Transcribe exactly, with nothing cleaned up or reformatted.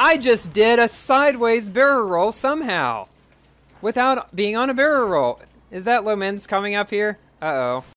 I just did a sideways barrel roll somehow. Without being on a barrel roll. Is that Lomen's coming up here? Uh-oh.